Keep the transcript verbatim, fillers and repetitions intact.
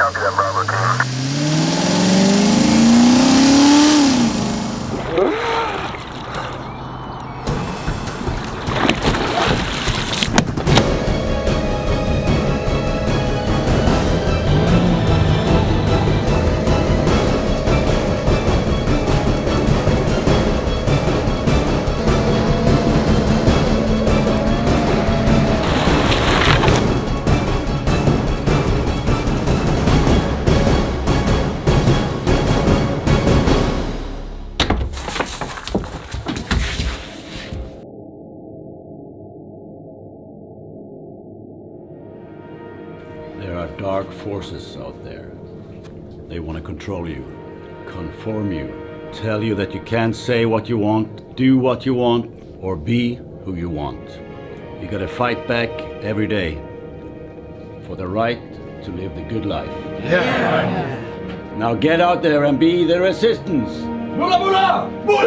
Copy that, Bravo team. Dark forces out there. They want to control you, conform you, tell you that you can't say what you want, do what you want, or be who you want. You gotta fight back every day for the right to live the good life. Yeah. Now get out there and be the resistance. Bula, bula! Bula!